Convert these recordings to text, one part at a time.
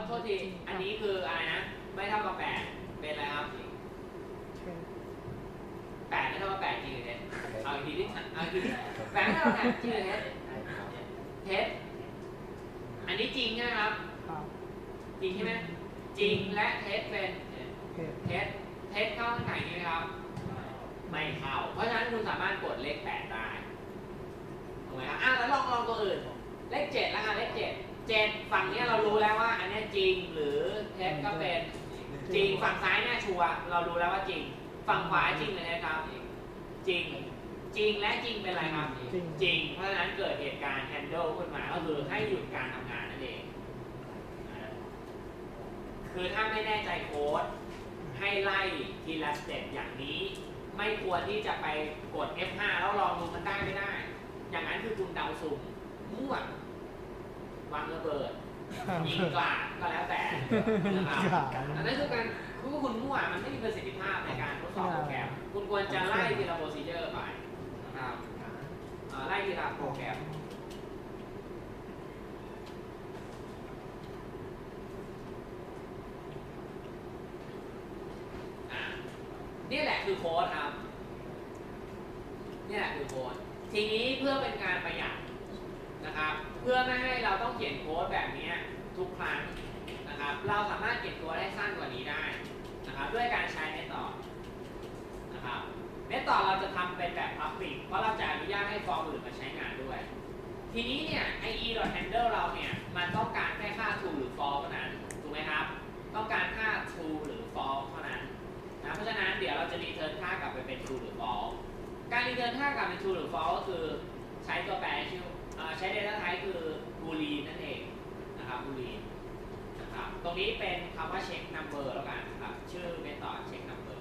โทษทีอันนี้คืออะไรนะไม่เท่ากับ8เป็นอะไรครับ8ไม่เท่ากับ8จริงหรือเท็จเอาอีกทีดิเอาอีกทีดิ8ไม่เท่ากับ8จริงหรือเท็จเท็จอันนี้จริงใช่ไหมครับจริงใช่ไหมจริงและเท็จเป็นเท็จเข้าข้างในนี้ไหมครับไม่เข้าเพราะฉะนั้นคุณสามารถกดเลข8ได้ถูกไหมครับแล้วลองตัวอื่นเลข7แล้วกันเลข7ฝั่งนี้เรารู้แล้วว่าอันนี้จริงหรือเท็จก็เป็นจริงฝั่งซ้ายเนี่ยชัวร์เรารู้แล้วว่าจริงฝั่งขวาจริงเลยนะครับจริงและจริงเป็นอะไรครับจริงเพราะฉะนั้นเกิดเหตุการณ์ handle ขึ้นมาก็คือให้หยุดการทำงานนั่นเองคือถ้าไม่แน่ใจโค้ดให้ไล่ทีละสเต็ปอย่างนี้ไม่ควรที่จะไปกด F5 แล้วลองดูมันได้ไม่ได้อย่างนั้นคือคุณเดาสุ่มมั่ววางระเบิดยิงกลาดก็แล้วแต่นะครับอันนั้นคือการคุณมั่วมันไม่มีประสิทธิภาพในการทดสอบโปรแกรมคุณควรจะไล่ทีละโปรซีเจอร์ไปนะครับไล่ทีละโปรแกรมนี่แหละคือโค้ดครับนี่แหละคือโค้ดทีนี้เพื่อเป็นการประหยัดนะครับเพื่อไม่ให้เราต้องเขียนโค้ดแบบนี้ทุกครั้งนะครับเราสามารถเขียนโค้ดให้สั้นกว่านี้ได้นะครับด้วยการใช้เมธอดนะครับเมธอดเราจะทำเป็นแบบ public เพราะเราจะอนุญาตให้ฟอร์มอื่นมาใช้งานด้วยทีนี้เนี่ย IE.handle เราเนี่ยมันต้องการแค่ค่า true หรือ false เท่านั้นถูกไหมครับต้องการค่า true หรือ false เท่านั้นนะเพราะฉะนั้นเดี๋ยวเราจะ return ค่ากลับไปเป็น true หรือ false การ return ค่ากลับเป็น true หรือ false ก็คือใช้ตัวแปรชื่อใช้ data type คือ boolean นั่นเองนะครับ boolean นะครับตรงนี้เป็นคำว่า check number แล้วกันครับชื่อ method check number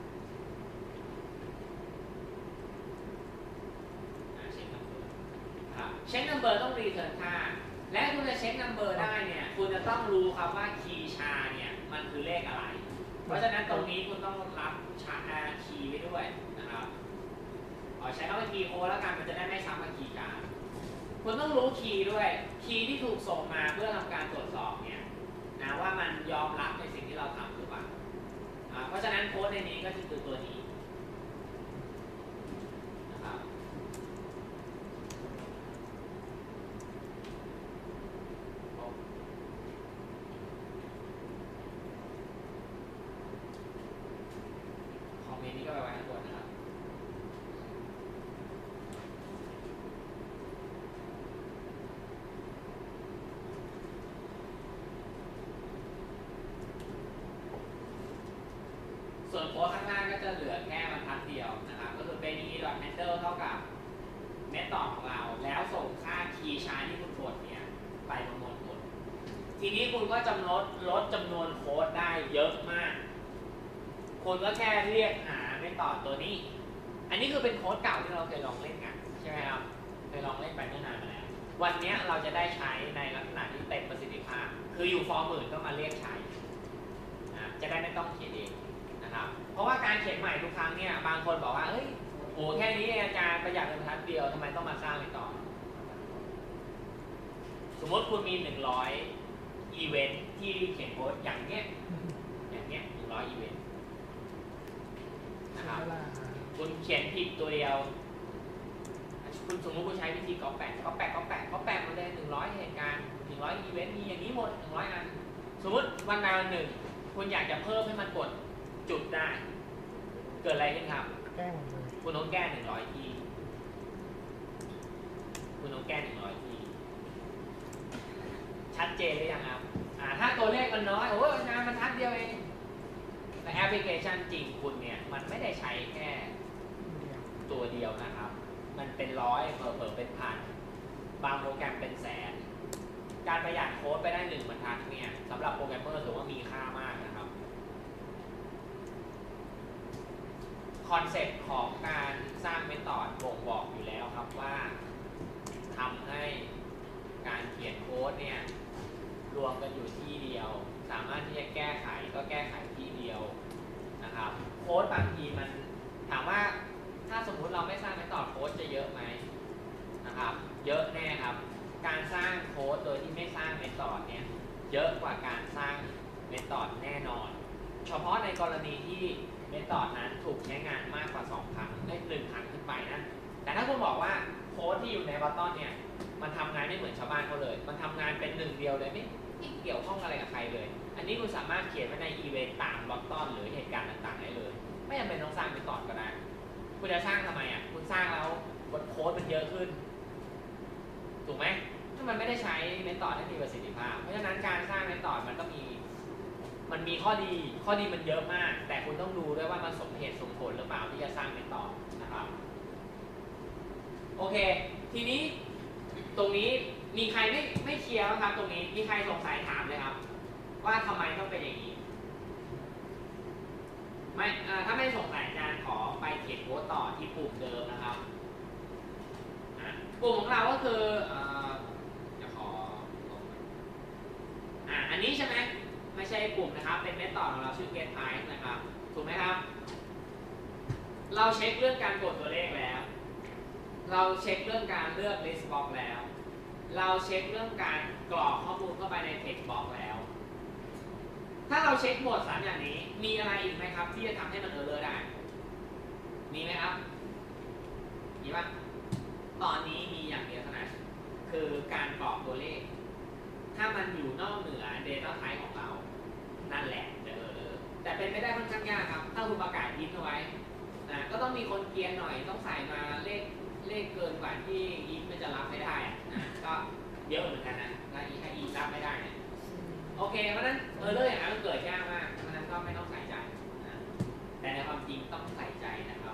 check number ครับ check number ต้อง return ค่าและคุณจะ check number ได้เนี่ยคุณจะต้องรู้ครับว่า key char เนี่ยมันคือเลขอะไรเพราะฉะนั้นตรงนี้คุณต้องรับคีย์ไว้ด้วยนะครับใช้คำว่าคีย์โค้ดแล้วกันมันจะได้ไม่ซ้ำกับคีย์การคุณต้องรู้คีย์ด้วยคีย์ที่ถูกส่งมาเพื่อทำการตรวจสอบเนี่ยนะว่ามันยอมรับในสิ่งที่เราทำหรือเปล่าเพราะฉะนั้นโค้ดในนี้ก็คือตัวนี้นะครับนี้ก็ไปไว้ข้างบนนะครับส่วนโค้ดข้างหน้าก็จะเหลือแค่บรรทัดเดียวนะครับก็คือเป็น e.handle เท่ากับเมธอดของเราแล้วส่งค่า key char ที่คุณกดเนี่ยไปประมวลผลทีนี้คุณก็ลดจำนวนโค้ดได้เยอะมากคุณก็แค่เรียกหาเมธอดตัวนี้อันนี้คือเป็นโค้ดเก่าที่เราเคยลองเล่นกันใช่ไหมครับเคยลองเล่นไปเมื่อนานมาแล้ววันนี้เราจะได้ใช้ในลักษณะที่เต็มประสิทธิภาพคืออยู่ฟอร์มอื่นก็มาเรียกใช้จะได้ไม่ต้องเขียนเองนะครับเพราะว่าการเขียนใหม่ทุกครั้งเนี่ยบางคนบอกว่าเฮ้ยโอ้แค่นี้อาจารย์ประหยัดเงินบรรทัดเดียวทำไมต้องมาสร้างเมธอดสมมติคุณมี100อีเวนท์ที่เขียนโค้ดอย่างเนี้ย100อีเวนท์นะครับคุณเขียนผิดตัวเดียวคุณสมมติคุณใช้วิธีก๊อปแปะมาเลย100เหตุการณ์100อีเวนต์มีอย่างนี้หมด100อันสมมติวันใดวันหนึ่งคุณอยากจะเพิ่มให้มันกดจุดได้เกิดอะไรขึ้นครับคุณต้องแก้100ทีชัดเจนหรือยังครับถ้าตัวเลขมันน้อยโอ้ยงานมันทัดเดียวเองแต่แอปพลิเคชันจริงคุณเนี่ยมันไม่ได้ใช้แค่ตัวเดียวนะครับมันเป็นร้อยเผลอเป็นพันบางโปรแกรมเป็นแสนการประหยัดโค้ดไปได้1บรรทัดเนี่ยสำหรับโปรแกรมเมอร์ถือว่ามีค่ามากนะครับคอนเซ็ปต์ของการสร้างเมธอดบ่งบอกอยู่แล้วครับว่าทำให้การเขียนโค้ดเนี่ยรวมกันอยู่ที่เดียวสามารถที่จะแก้ไขก็แก้ไขที่เดียวนะครับโค้ดบางทีมันถามว่าถ้าสมมุติเราไม่สร้างเมธอดโค้ดจะเยอะไหมนะครับเยอะแน่ครับการสร้างโค้ดโดยที่ไม่สร้างเมธอดเนี่ยเยอะกว่าการสร้างเมธอดแน่นอนเฉพาะในกรณีที่เมธอดนั้นถูกใช้งานมากกว่า2ครั้งได้1ครั้งขึ้นไปนะแต่ถ้าคุณบอกว่าโค้ดที่อยู่ในบัตตอนเนี่ยมันทำงานไม่เหมือนชาวบ้านเขาเลยมันทำงานเป็นหนึ่งเดียวเลยไม่เกี่ยวข้องอะไรกับใครเลยอันนี้คุณสามารถเขียนไว้ในอีเวนต์ตามบัตตอนหรือเหตุการณ์ต่างๆได้เลยไม่จำเป็นต้องสร้างเมธอดก็ได้คุณจะสร้างทำไมอ่ะคุณสร้างแล้วบทโค้ดมันเยอะขึ้นถูกไหมถ้ามันไม่ได้ใช้เมธอดได้มีประสิทธิภาพเพราะฉะนั้นการสร้างเมธอดมันมีข้อดีมันเยอะมากแต่คุณต้องดูด้วยว่ามันสมเหตุสมผลหรือเปล่าที่จะสร้างเมธอดนะครับโอเคทีนี้ตรงนี้มีใครไม่เคลียร์ครับตรงนี้มีใครสงสัยถามเลยครับว่าทำไมต้องเป็นอย่างนี้ไม่ถ้าไม่สงสัยอาจารย์ขอไปเขียนโค้ดต่อที่ปุ่มเดิมนะครับปุ่มของเราก็คือจะขออันนี้ใช่ไหมไม่ใช่ปุ่มนะครับเป็นเมธอดของเราชื่อ get type นะครับถูกไหมครับเราเช็คเรื่องการกดตัวเลขแล้วเราเช็คเรื่องการเลือก list box แล้วเราเช็คเรื่องการกรอกข้อมูลเข้าไปใน text box แล้วถ้าเราเช็คหมด3อย่างนี้มีอะไรอีกไหมครับที่จะทำให้มันerrorได้มีไหมครับมีป่ะตอนนี้มีอย่างเดียวเท่านั้นคือการกรอกตัวเลขถ้ามันอยู่นอกเหนือ data type ของเรานั่นแหละจะerrorแต่เป็นไปได้ค่อนข้างยากครับถ้าคุณประกาศอินเอาไว้ก็ต้องมีคนเกียร์หน่อยต้องใส่มาเลขเกินกว่าที่อินมันจะรับไม่ได้ก็เยอะเหมือนกันนะถ้าอินรับไม่ได้เนี่ยโอเคเพราะนั้นerrorอย่างนั้นเกิดยากมากเพราะนั้นก็ไม่ต้องใส่ใจแต่ในความจริงต้องใส่ใจนะครับ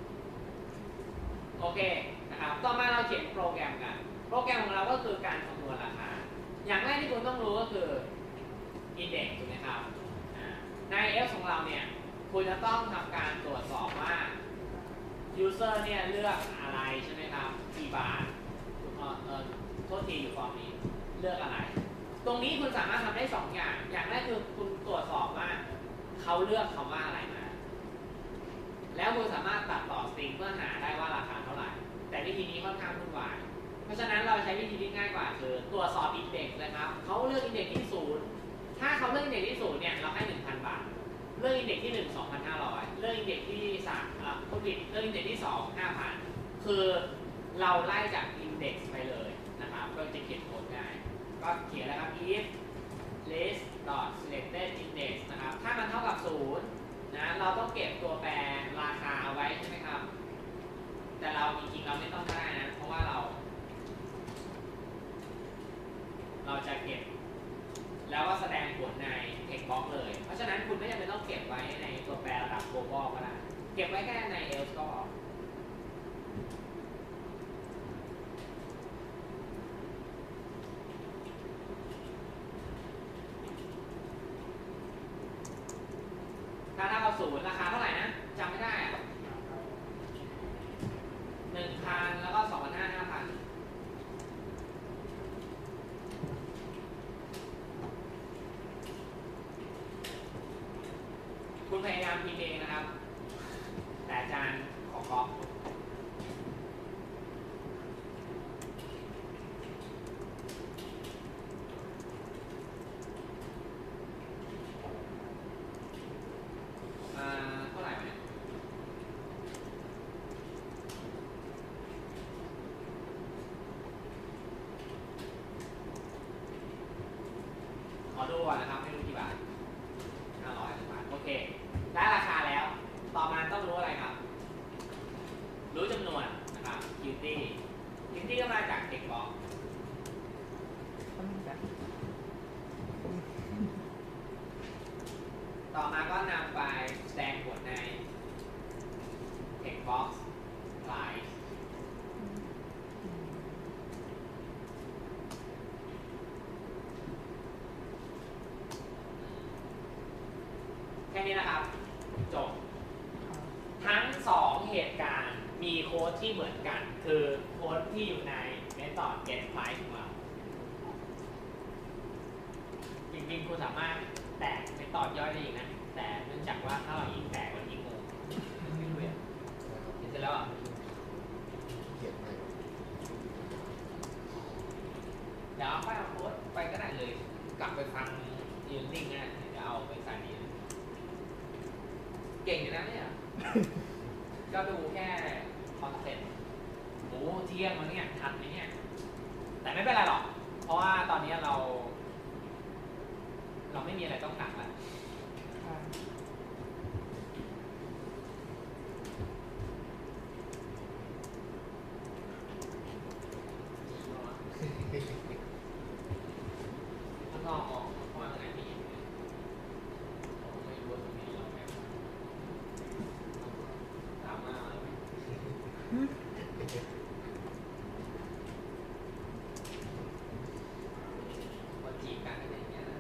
โอเคนะครับต่อมาเราเขียนโปรแกรมกันโปรแกรมของเราก็คือการคำนวณราคาอย่างแรกที่คุณต้องรู้ก็คือ index ถูกไหมครับใน F ของเราเนี่ยคุณจะต้องทำการตรวจสอบว่า user เนี่ยเลือกอะไรใช่ไหมครับกี่บาทโทษทีอยู่ฟอร์มนี้เลือกอะไรตรงนี้คุณสามารถทำได้2อย่างอย่างแรกคือคุณตรวจสอบว่าเขาเลือกคำว่าอะไรมาแล้วคุณสามารถตัดต่อสตริงเพื่อหาได้ว่าราคาเท่าไหร่แต่วิธีนี้ค่อนข้างวุ่นวายเพราะฉะนั้นเราใช้วิธีที่ง่ายกว่าคือตรวจสอบอินเด็กซ์นะครับเขาเลือกอินเด็กซ์ที่0ถ้าเขาเลือกอินเด็กซ์ที่0เนี่ยเราให้ 1,000 บาทเลือกอินเด็กซ์ที่1 2,500เลือกอินเด็กซ์ที่3ผู้ผิดเลือกอินเด็กซ์ที่2 5,000คือเราไล่จากอินเด็กซ์ไปเลยนะครับก็จะเขียนโค้ดง่ายก็เขียนแล้วครับ if list selected index นะครับถ้ามันเท่ากับ0นะเราต้องเก็บตัวแปรราคาเอาไว้ใช่ไหมครับแต่เราจริงๆเราไม่ต้องก็ได้นะเพราะว่าเราจะเก็บแล้วก็แสดงผลใน text box เลยเพราะฉะนั้นคุณไม่จำเป็นต้องเก็บไว้ในตัวแปรระดับ global ก็ได้เก็บไว้แค่ใน else ก็ถ้าเอา0ราคาเท่าไหร่นะจำไม่ได้อะ1,000แล้วก็2,500 5,000คุณพยายามพิมพ์เองนะครับแต่อาจารย์ขอก๊อปเท่าไหร่เนี่ยขอดูก่อนนะครับไม่รู้กี่บาท500 บาทโอเคได้ราคาแล้วต่อมาต้องรู้อะไรครับรู้จำนวนนะครับ quantity ก็มาจาก text box ต่อมาก็นำไปแสดงผลใน text box price แค่นี้นะครับจบทั้ง2เหตุการณ์มีโค้ดที่เหมือนกันคือโค้ดที่อยู่ใน method get price ของเราจริงๆคุณสามารถแตก method ย่อยได้อีกนะแต่เนื่องจากว่าถ้าเรายิ่งแตกมันยิ่งงงไม่รู้อ่ะเสร็จแล้วอ่ะเดี๋ยวเอาโค้ดไปก็ได้เลยกลับไปฟังยืนนิ่งนะจะเอาไปใส่นี้เก่งอยู่นะเนี่ยก็ดูแค่คอนเซ็ปต์โอ้เที่ยงแล้วเนี่ยทันไหมเนี่ยแต่ไม่เป็นไรหรอกเพราะว่าตอนนี้เราไม่มีอะไรต้องถามแล้วข้างนอกออกเพราะว่าอะไรไม่เห็นเลยผมไม่รู้ว่าตรงนี้เราแบบถามมาเลยคนจีบกันอะไรอย่างเงี้ย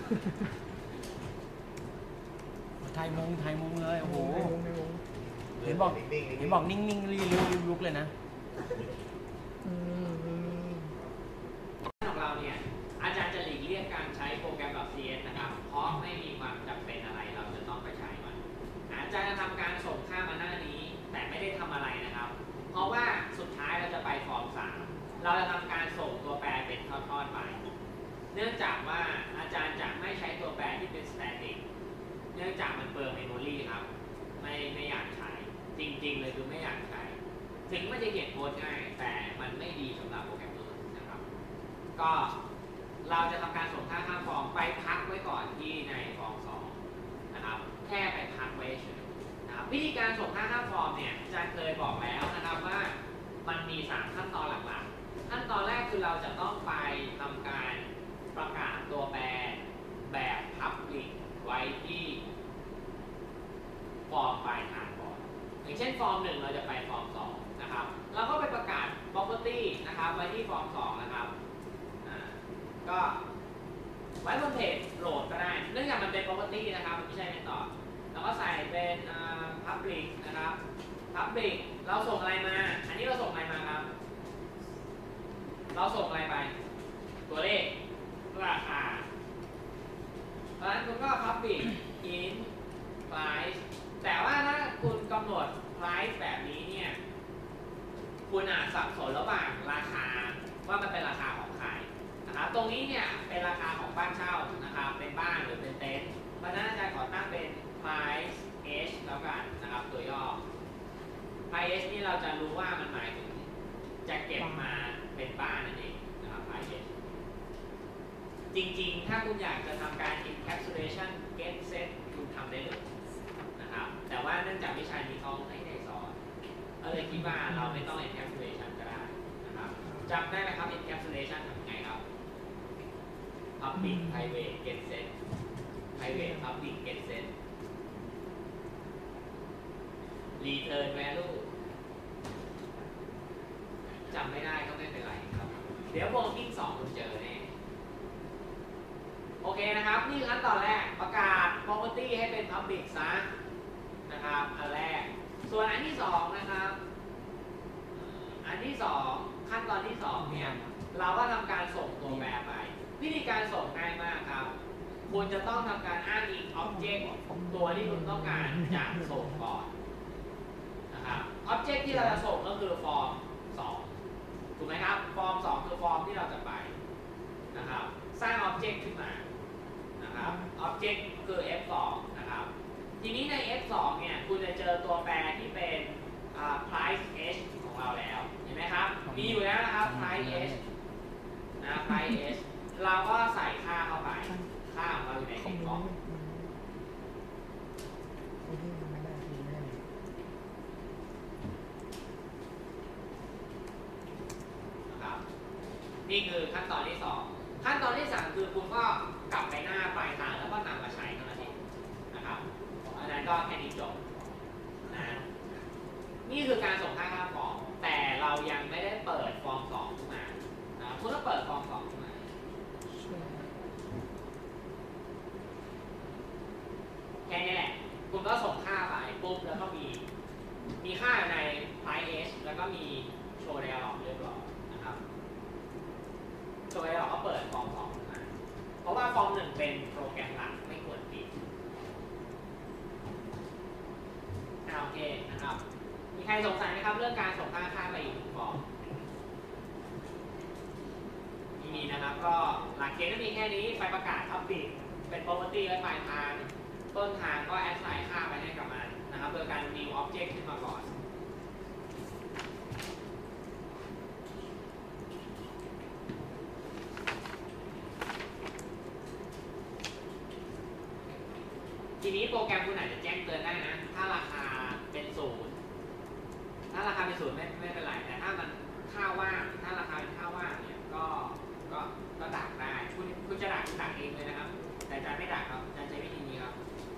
ไทยมงเลยโอ้โหเห็นบอกนิ่งๆรีบลุกเลยนะของเราเนี่ยอาจารย์จะหลีกเลี่ยงการใช้โปรแกรม .cs นะครับเพราะไม่มีความจำเป็นอะไรเราจะต้องไปใช้มันอาจารย์จะทำการส่งค่ามาหน้านี้แต่ไม่ได้ทำอะไรนะครับเพราะว่าสุดท้ายเราจะไปฟอร์ม 3เราจะทำการส่งตัวแปรเป็นทอดๆไปเนื่องจากว่าอาจารย์จะไม่ใช้ตัวแปรที่เป็น static เนื่องจากมันเปลืองเมมโมรีครับไม่อยากใช้จริงๆเลยคือไม่อยากใช้ถึงมันจะเขียนโค้ดง่ายแต่มันไม่ดีสำหรับโปรแกรมเมอร์นะครับก็เราจะทำการส่งค่าข้ามฟอร์มไปพักไว้ก่อนที่ในฟอร์ม 2นะครับแค่ไปพักไว้เฉยนะครับวิธีการส่งค่าข้ามฟอร์มเนี่ยอาจารย์เคยบอกแล้วนะครับว่ามันมี3ขั้นตอนหลักๆขั้นตอนแรกคือเราจะต้องไปทำการประกาศตัวแปรแบบ Public ไว้ที่ฟอร์มปลายทางก่อนอย่างเช่นฟอร์ม 1เราจะไปฟอร์ม 2นะครับเราก็ไปประกาศ property นะครับไว้ที่ฟอร์ม 2นะครับก็ไว้บนเพจโหลดก็ได้เนื่องจากมันเป็น property นะครับมันไม่ใช่เป็นต่อเราก็ใส่เป็น public นะครับ public เราส่งอะไรมาอันนี้เราส่งอะไรมาครับเราส่งอะไรไปตัวเลขราคาเพราะฉะนั้นคุณก็ public in price แต่ว่าถ้าคุณกำหนด price แบบนี้เนี่ยคุณอาจสับสนระหว่างราคาว่ามันเป็นราคาของใครนะครับตรงนี้เนี่ยเป็นราคาของบ้านเช่านะครับเป็นบ้านหรือเป็นเต็นท์เพราะฉะนั้นอาจารย์ขอตั้งเป็น price h แล้วกันนะครับตัวย่อ price h นี่เราจะรู้ว่ามันหมายถึงจะเก็บมาเป็นบ้านนั่นเองนะครับ price h จริงๆถ้าคุณอยากจะทำการ encapsulation get set คุณทำได้เลยนะครับแต่ว่าเนื่องจากวิชานี้เขาไม่ได้สอนก็เลยคิดว่าเราไม่ต้อง encapsulation ก็ได้นะครับจำได้ไหมครับ encapsulation ทำไงครับ public private get set private public get set return value จำไม่ได้ก็ไม่เป็นไรครับเดี๋ยว working 2คุณเจอแน่โอเคนะครับนี่ขั้นตอนแรกประกาศ property ให้เป็น public ซะนะครับอันแรกส่วนอันที่2นะครับอันที่2ขั้นตอนที่2เนี่ยเราก็ทำการส่งตัวแปรไปวิธีการส่งง่ายมากครับคุณจะต้องทำการอ้างอิง object ตัวที่คุณต้องการจะส่งก่อนนะครับ object ที่เราจะส่งก็คือฟอร์ม 2ถูกไหมครับฟอร์ม 2คือฟอร์มที่เราจะไปนะครับสร้าง object ขึ้นมานะครับ object คือ f2 นะครับทีนี้ใน f2 เนี่ยคุณจะเจอตัวแปรที่เป็นprice h ของเราแล้วเห็นไหมครับมีอยู่แล้วนะครับ price h นะ price h เราก็ใส่ค่าเข้าไปค่าของเราอยู่ในกล่องนะครับนี่คือขั้นตอนที่2ขั้นตอนที่3คือคุณก็กลับไปหน้าปลายทางแล้วก็นำมาใช้เท่านั้นเองนะครับอันนั้นก็แค่นี้จบนะนี่คือการส่งค่าข้ามฟอร์มแต่เรายังไม่ได้เปิดฟอร์ม 2ขึ้นมาคุณต้องเปิดฟอร์ม 2ขึ้นมาแค่นี้แหละคุณก็ส่งค่าไปปุ๊บแล้วก็มีค่าใน price h แล้วก็มีโชว์ dialog เรียบร้อยนะครับโชว์ dialog ก็เปิดฟอร์ม 2ขึ้นมาเพราะว่าฟอร์ม 1เป็นโปรแกรมหลักไม่ควรปิดโอเคนะครับมีใครสงสัยไหมครับเรื่องการส่งค่าไปอีกฟอร์มมีมีนะครับก็หลักเกณฑ์ก็มีแค่นี้ไฟประกาศทับปิดเป็น property ไว้ปลายทางต้นทางก็ assign ค่าไปให้กับมันนะครับโดยการ new object ขึ้นมาก่อนทีนี้โปรแกรมคุณอาจจะแจ้งเตือนได้นะถ้าราคาเป็นศูนย์ถ้าราคาเป็นศูนย์ไม่เป็นไรแต่ถ้ามันค่าว่างถ้าราคาเป็นค่าว่างเนี่ยก็ดักได้คุณจะดักเองเลยนะครับแต่อาจารย์ไม่ดักครับอาจารย์ใช้วิธีนี้ครับ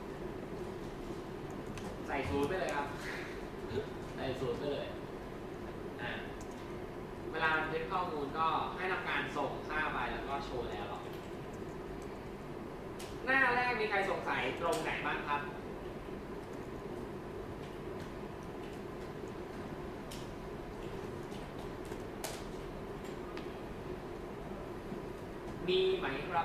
ใส่ศูนย์ไปเลยครับใส่ศูนย์ไปเลยเวลาบันทึกข้อมูลก็ให้ทำการส่งค่าไปแล้วก็โชว์แล้วหรอกหน้าแรกมีใครสงสัยตรงไหนบ้างครับมีไหมครับ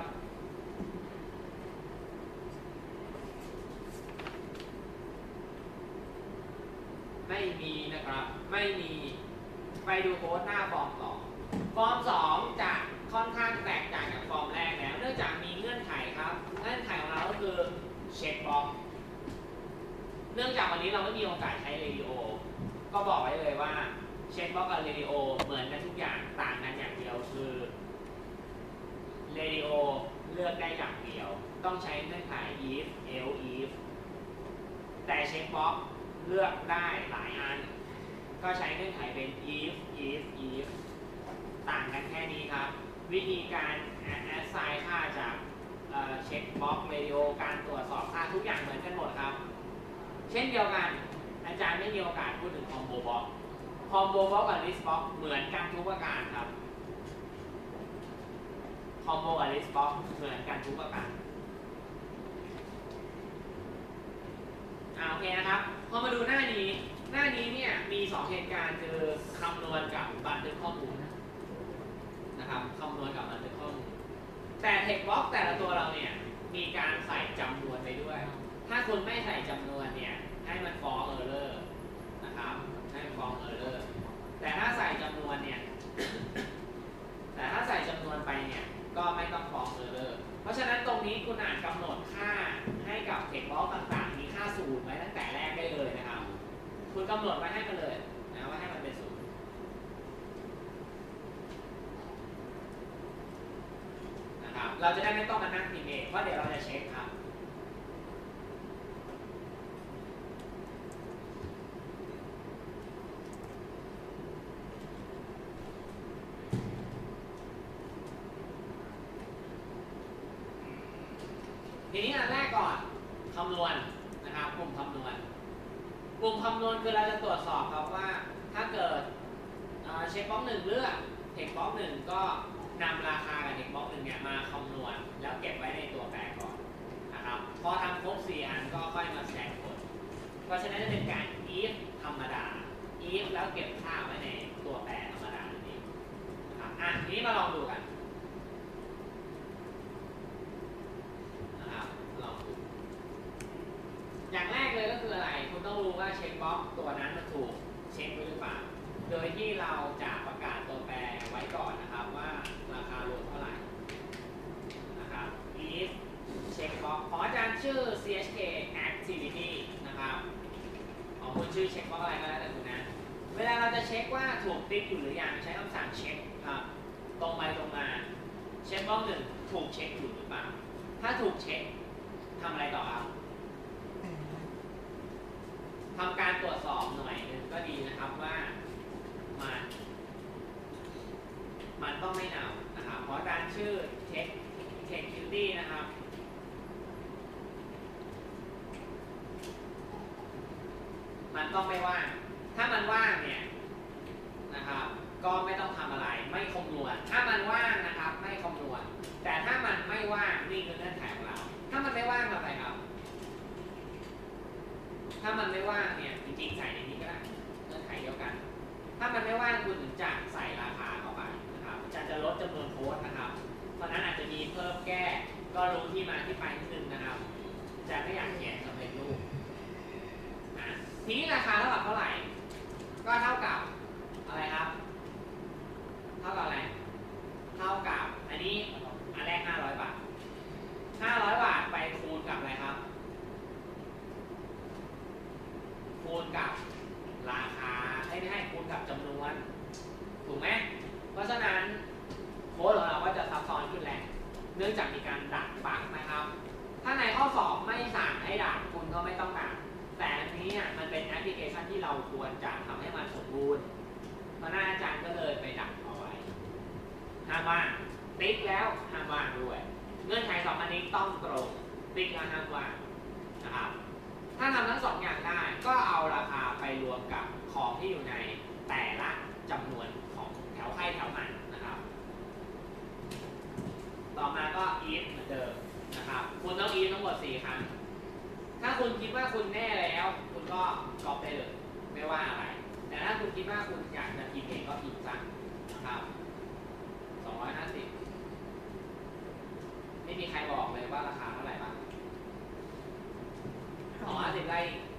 ไม่มีนะครับไม่มีไปดูโค้ดหน้าฟอร์ม2ฟอร์ม2จะค่อนข้างแตกต่างจากฟอร์มแรกแล้วเนื่องจากมีเงื่อนไขครับเงื่อนไขของเราก็คือเช็คบ็อกเนื่องจากวันนี้เราไม่มีโอกาสใช้เรดิโอก็บอกไว้เลยว่าเช็คบ็อกกับเรดิโอเหมือนกันทุกอย่างต่างกันอย่างเดียวคือเรดิโอเลือกได้อย่างเดียวต้องใช้เงื่อนไข if else if แต่เช็คบ็อกเลือกได้หลายอันก็ใช้เงื่อนไขเป็น if ต่างกันแค่นี้ครับวิธีการ assign ค่าจากเช็คบ็อกเรดิโอการตรวจสอบค่าทุกอย่างเหมือนกันหมดครับเช่นเดียวกันอาจารย์ไม่มีโอกาสพูดถึงคอมโบบ็อกกับลิสต์บ็อกเหมือนกันทุกประการครับคอมโบกับลิสต์บ็อกเหมือนกันทุกประการโอเคนะครับพอมาดูหน้านี้เนี่ยมี2เหตุการณ์คือคำนวณกับบันทึกข้อมูลนะครับคำนวณกับบันทึกข้อมูลแต่เทคบ็อกแต่ละตัวเราเนี่ยมีการใส่จำนวนไปด้วยถ้าคุณไม่ใส่จำนวนเนี่ยให้มันฟ้องเออร์เลอร์นะครับให้มันฟ้องเออร์เลอร์แต่ถ้าใส่จำนวนเนี่ยไปเนี่ยก็ไม่ต้องฟ้องเออร์เลอร์เพราะฉะนั้นตรงนี้คุณอาจกำหนดค่าให้กับเทคบ็อกต่างๆมีค่าศูนย์ไว้ตั้งแต่แรกได้เลยนะครับคุณกำหนดไว้ให้มันเลยนะว่าให้มันเป็นศูนย์นะครับเราจะได้ไม่ต้องมานั่งพิมพ์เองเพราะเดี๋ยวเราจะเช็คครับทีนี้อันแรกก่อนคำนวณนะครับกลุ่มคำนวณคือเราจะตรวจสอบครับว่าถ้าเกิดเช็คบ็อก1เลือกเทคบ็อก1ก็นำราคากับเทคบ็อก1เนี่ยมาคำนวณแล้วเก็บไว้ในตัวแปรก่อนนะครับพอทำครบ4อันก็ค่อยมาแสดงผลเพราะฉะนั้นจะเป็นการ if ธรรมดา if แล้วเก็บค่าไว้ในตัวแปรธรรมดานั่นเองนะครับทีนี้มาลองดูกันอย่างแรกเลยก็คืออะไรคุณต้องรู้ว่าเช็คบ็อกตัวนั้นมันถูกเช็คไว้หรือเปล่าโดยที่เราจะประกาศตัวแปรไว้ก่อนนะครับว่าราคารวมเท่าไหร่นะครับ if เช็คบ็อกของอาจารย์ชื่อ chk activity นะครับของคุณชื่อเช็คบ็อกอะไรก็แล้วแต่คุณนะเวลาเราจะเช็คว่าถูกติ๊กอยู่หรือยังใช้คำสั่งเช็คครับตรงไปตรงมาเช็คบ็อก1ถูกเช็คอยู่หรือเปล่าถ้าถูกเช็คทำอะไรต่อครับทำการตรวจสอบหน่อยนึงก็ดีนะครับว่ามันต้องไม่เน่านะครับเพราะการชื่อเช็คคิวตี้นะครับมันต้องไม่ว่างถ้ามันว่างเนี่ยนะครับก็ไม่ต้องทำอะไรไม่คำนวณถ้ามันว่างนะครับไม่คำนวณแต่ถ้ามันไม่ว่างนี่คือเงื่อนไขของเราถ้ามันไม่ว่างทำอะไรครับถ้ามันไม่ว่างเนี่ยจริงๆใส่ในนี้ก็ได้เงื่อนไขเดียวกันถ้ามันไม่ว่างคุณถึงจะใส่ราคาเข้าไปนะครับจะลดจำนวนโค้ดนะครับเพราะนั้นอาจจะมีเพิ่มแก้ก็รู้ที่มาที่ไปนิดนึงนะครับจะไม่อยากเขียนสำเร็จรูปทีนี้ราคาเท่ากับเท่าไหร่ก็เท่ากับอะไรครับเท่ากับอะไรเท่ากับตรงติ๊กและห้ามว่างนะครับถ้าทำทั้ง2อย่างได้ก็เอาราคาไปรวมกับของที่อยู่ในแต่ละจำนวนของแถวใครแถวมันนะครับต่อมาก็ if เหมือนเดิมนะครับคุณต้อง if ทั้งหมด4 ครั้งถ้าคุณคิดว่าคุณแน่แล้วคุณก็ก๊อปได้เลยไม่ว่าอะไรแต่ถ้าคุณคิดว่าคุณอยากจะพิมพ์เองก็พิมพ์ซะนะครับ250ไม่มีใครบอกเลยว่าราคาเท่าไหร่บ้าง250ได้